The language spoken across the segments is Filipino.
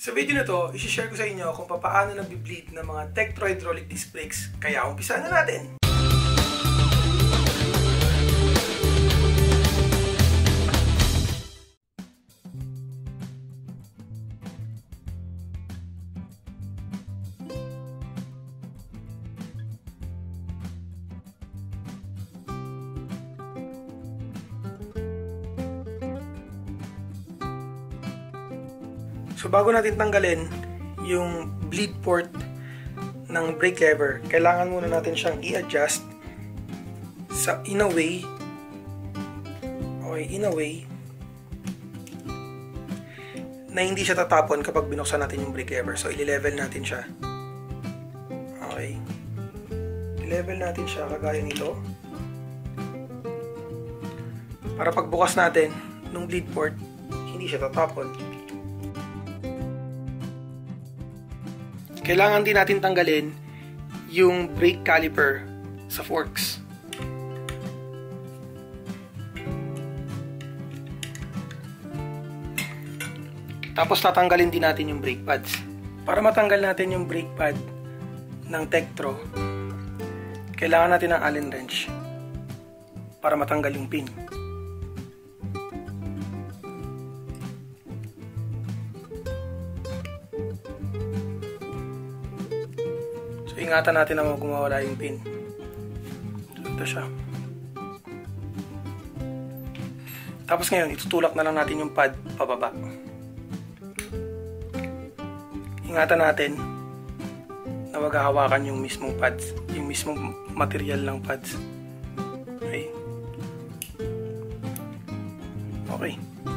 Sa video na to, isi-share ko sa inyo kung paano nagbi-bleed ng mga Tektro hydraulic disc brakes. Kaya umpisahan na natin! So bago natin tanggalin yung bleed port ng brake lever, kailangan muna natin siyang i-adjust sa in a way na hindi siya tatapon kapag binuksan natin yung brake lever. So i-level natin siya. Okay. I-level natin siya kagaya nito. Para pagbukas natin ng bleed port, hindi siya tatapon. Kailangan din natin tanggalin yung brake caliper sa forks. Tapos tatanggalin din natin yung brake pads. Para matanggal natin yung brake pad ng Tektro, kailangan natin ng Allen wrench para matanggal yung pin. Ingatan natin na gumawala yung pin. Ito siya. Tapos ngayon, itutulak na lang natin yung pad pababa. Ingatan natin na wag hawakan yung mismong pads, yung mismong material ng pads. Okay. Okay.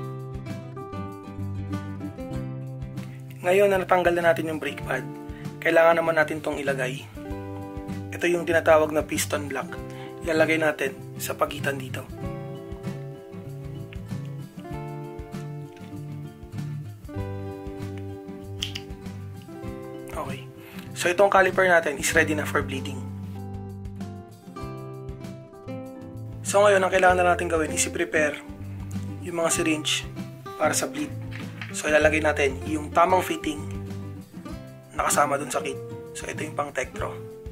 Ngayon na natanggal na natin yung brake pad, kailangan naman natin itong ilagay. Ito yung tinatawag na piston block. Ilalagay natin sa pagitan dito. Okay. So itong caliper natin is ready na for bleeding. So ngayon, ang kailangan na natin gawin is i-prepare yung mga syringe para sa bleed. So ilalagay natin yung tamang fitting nakasama dun sa kit. So ito yung pang Tektro.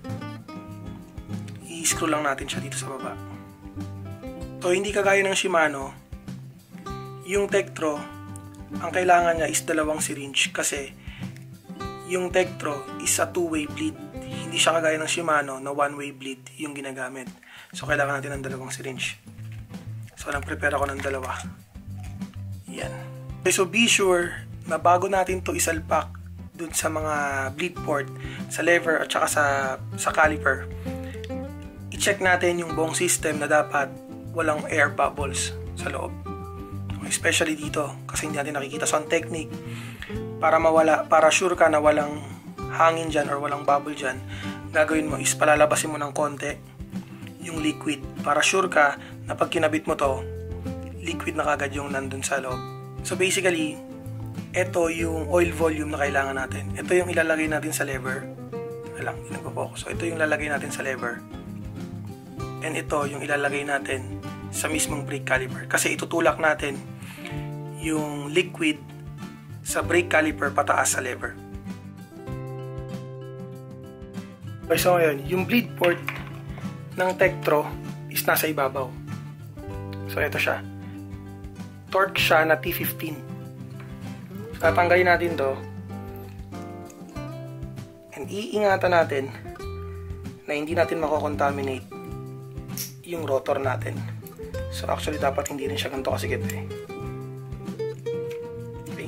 I-screw lang natin siya dito sa baba. So hindi kagaya ng Shimano, yung Tektro, ang kailangan niya is dalawang syringe kasi yung Tektro is a two-way bleed. Hindi siya kagaya ng Shimano na one-way bleed yung ginagamit. So kailangan natin ng dalawang syringe. So nag-prepare ako ng dalawa. Yan. Okay, so be sure na bago natin to isalpak dun sa mga bleed port, sa lever at saka sa caliper, i-check natin yung buong system na dapat walang air bubbles sa loob. Especially dito kasi hindi natin nakikita. So ang technique para sure ka na walang hangin dyan or walang bubble dyan, gagawin mo is palalabasin mo ng konti yung liquid para sure ka na pag kinabit mo to, liquid na kagad yung nandun sa loob. So basically, ito yung oil volume na kailangan natin. Ito yung ilalagay natin sa lever. So ito yung ilalagay natin sa lever. And ito yung ilalagay natin sa mismong brake caliper. Kasi itutulak natin yung liquid sa brake caliper pataas sa lever. Okay, so ngayon, yung bleed port ng Tektro is nasa ibabaw. So ito siya. Torque siya na T15. Tatanggalin natin to and iingatan natin na hindi natin mako-contaminate yung rotor natin. So actually dapat hindi rin siya ganito kasigit eh. Okay.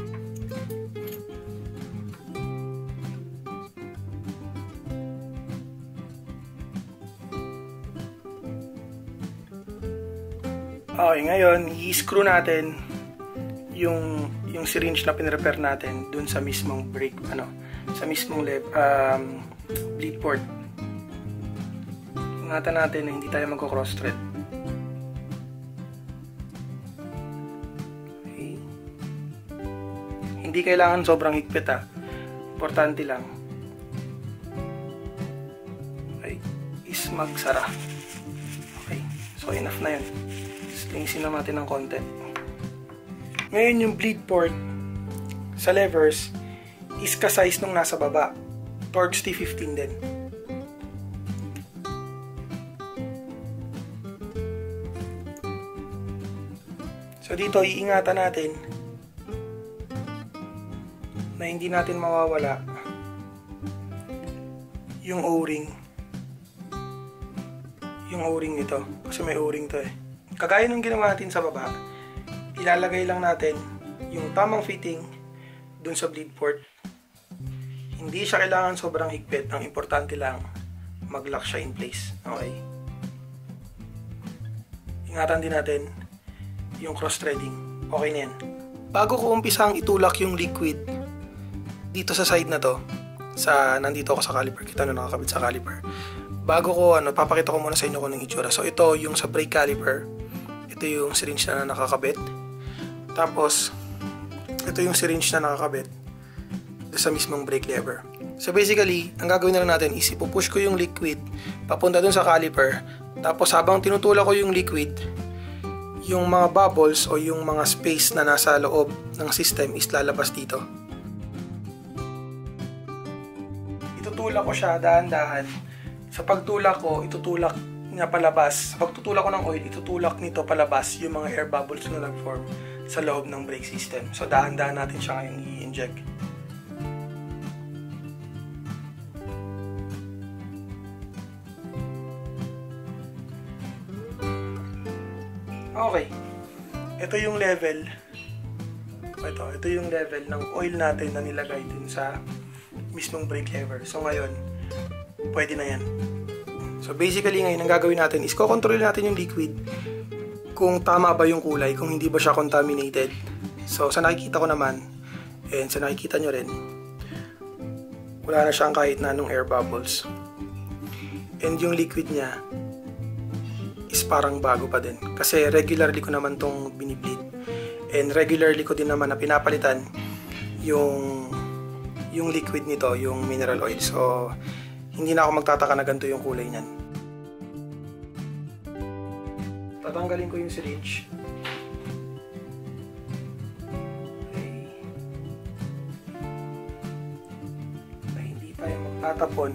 Okay, ngayon i-screw natin yung syringe na pinrepair natin dun sa mismong brake, sa mismong bleed port. Ingatan natin na hindi tayo magko-cross thread. Okay. Hindi kailangan sobrang higpit Importante lang. Okay. Is magsara. Okay. So enough na yun. Linisin na natin ng konti. Ngayon yung bleed port sa levers is ka-size nung nasa baba. Torx T15 din. So dito, iingatan natin na hindi natin mawawala yung O-ring. Yung O-ring nito. Kasi may O-ring to eh. Kagaya ng ginawa natin sa baba, ilalagay lang natin yung tamang fitting dun sa bleed port. Hindi siya kailangan sobrang higpit. Ang importante lang, mag-lock siya in place. Okay? Ingatan din natin yung cross-threading. Okay na yan. Bago ko umpisang itulak yung liquid dito sa side na to, nandito ako sa caliper. Kita nyo nakakabit sa caliper. Bago ko, papakita ko muna sa inyo kung anong itsura. So, ito yung sa brake caliper. Ito yung syringe na nakakabit. Tapos, ito yung syringe na nakakabit sa mismong brake lever. So, basically, ang gagawin na lang natin is ipupush ko yung liquid papunta dun sa caliper. Tapos, habang tinutulak ko yung liquid, yung mga bubbles o yung mga space na nasa loob ng system is lalabas dito. Itutulak ko siya dahan-dahan. Sa pagtulak ko, itutulak niya palabas. Sa pagtutulak ko ng oil, itutulak nito palabas yung mga air bubbles na nag-form sa loob ng brake system. So dahan-dahan natin siya ngayon i-inject. Okay. Ito yung level. Ito yung level ng oil natin na nilagay dun sa mismong brake lever. So ngayon, pwede na yan. So basically ngayon, ang gagawin natin is kokontrol natin yung liquid kung tama ba yung kulay, kung hindi ba siya contaminated. So sa nakikita ko naman, and sa nakikita nyo rin, wala na siyang kahit na anong air bubbles. And yung liquid niya is parang bago pa din. Kasi regularly ko naman tong binibleed. And regularly ko din naman na pinapalitan yung liquid nito, yung mineral oil. So, hindi na ako magtataka na ganito yung kulay niyan. Tatanggalin ko yung syringe. Okay. Na hindi tayo magtatapon.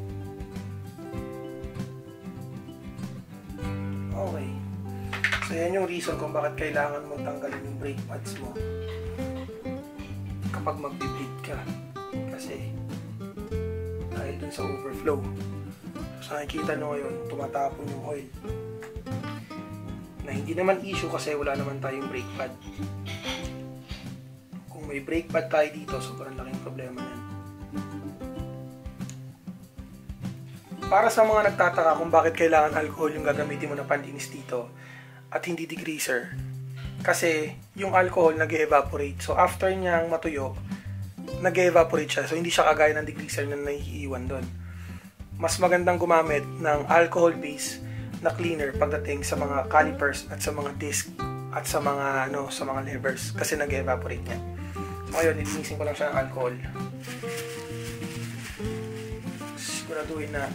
Okay. So, yan yung reason kung bakit kailangan mong tanggalin yung brake pads mo kapag mag-bleed ka. Kasi, dahil dun sa overflow. So, nakikita nyo ngayon, tumatapon yung oil. Na hindi naman issue kasi wala naman tayong brake pad. Kung may brake pad tayo dito, sobrang laking problema yan. Para sa mga nagtataka kung bakit kailangan alcohol yung gagamitin mo na panlinis dito at hindi degreaser, kasi yung alcohol nag-evaporate. So after niyang matuyo, nag-evaporate siya. So hindi siya kagaya ng degreaser na naiiwan doon. Mas magandang gumamit ng alcohol base na cleaner pagdating sa mga calipers at sa mga disc at sa mga sa mga levers kasi nag-evaporate niya. So ngayon, nilinisin ko lang siya ng alcohol. Siguraduhin na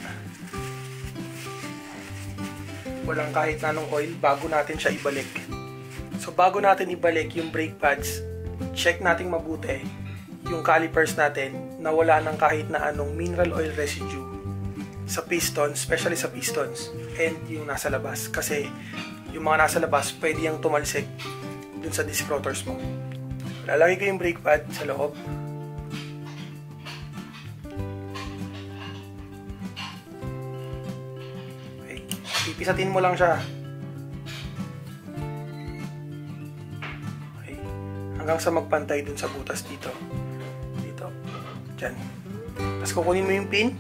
walang kahit na anong oil bago natin siya ibalik. So bago natin ibalik yung brake pads, check natin mabuti yung calipers natin na wala ng kahit na anong mineral oil residue sa pistons, especially sa pistons and yung nasa labas, kasi yung mga nasa labas pwede yung tumalsik dun sa disc rotors mo. Lalagay ko yung brake pad sa loob. Pipisatin mo lang siya. Okay. Hanggang sa magpantay dun sa butas dito. Dito. Diyan. Tapos kukunin mo yung pin.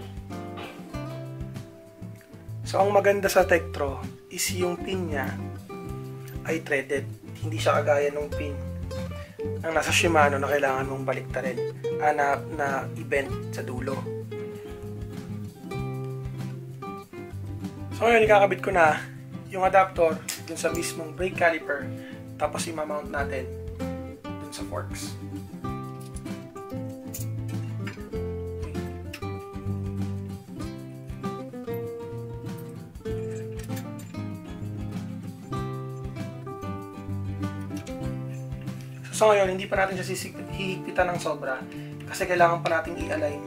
So, ang maganda sa Tektro is yung pin niya ay threaded. Hindi siya kagaya ng pin ang nasa Shimano na kailangan mong baliktarin. Na i-bend sa dulo. So ngayon, ikakabit ko na yung adapter dun sa mismong brake caliper, tapos i-mount natin dun sa forks. So ngayon, hindi pa natin siya hihigpitan ng sobra kasi kailangan pa nating i-align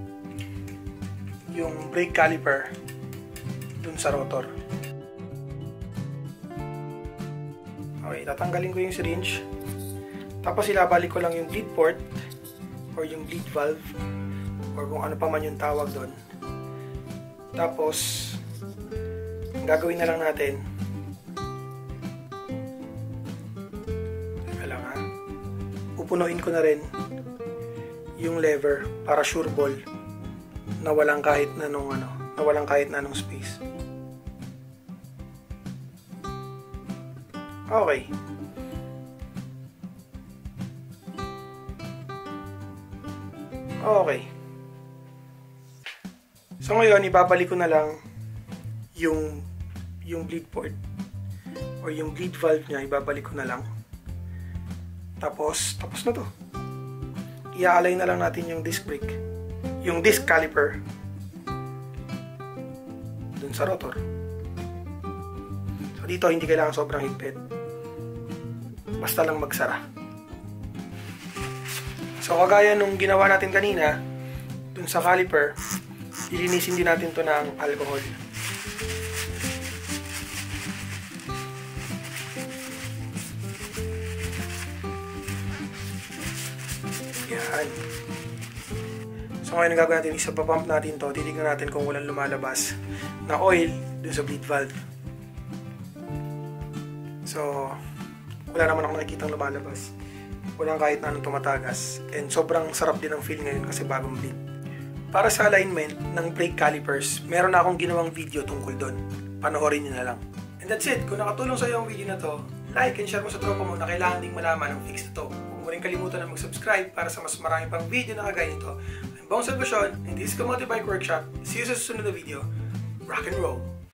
yung brake caliper dun sa rotor. Okay, tatanggalin ko yung syringe. Tapos ilabalik ko lang yung bleed port or yung bleed valve or kung ano pa man yung tawag doon. Tapos ang gagawin na lang natin, teka lang ha, pupunuin ko na rin yung lever para sure ball na walang kahit na anong space. Okay. Okay. So ngayon, ibabalik ko na lang yung bleed port or yung bleed valve niya, ibabalik ko na lang. Tapos na to. I-align na lang natin yung disc brake, yung disc caliper dun sa rotor. So dito, hindi kailangan sobrang higpit. Basta lang magsara. So kagaya nung ginawa natin kanina dun sa caliper, ilinisin din natin to ng alcohol. Yan. So ngayon gagawin natin, isa-pump natin to, titignan natin kung walang lumalabas na oil dun sa bleed valve. So wala naman ako nakikitang lumalabas. Walang kahit na anong tumatagas. And sobrang sarap din ang feel ngayon kasi bagong bleed. Para sa alignment ng brake calipers, meron na akong ginawang video tungkol doon. Panoorin nyo na lang. And that's it. Kung nakatulong sa iyo ang video na to, like and share mo sa tropa mo na kailangan ding malaman ang fix na to. Huwag mo rin kalimutan na mag-subscribe para sa mas marami pang video na kagaya nito. I'm Bong Salvacion, and this is Kamote Bike Workshop. See you sa susunod na video. Rock and roll!